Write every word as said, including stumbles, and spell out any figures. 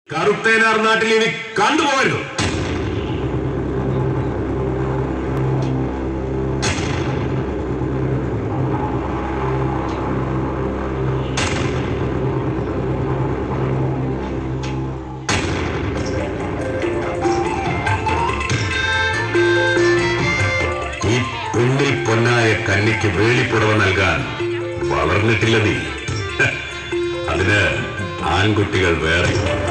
കറുത്തേനാർ നാട്ടിൽ ഇനി കണ്ടുപോകരുത്. ഈ പുണ്ണിൽ പൊന്നായ കന്നിക്ക് വേളിപ്പുടവ നൽകാൻ വളർന്നിട്ടില്ല നീ. അതിന് ആൺകുട്ടികൾ വേറെ.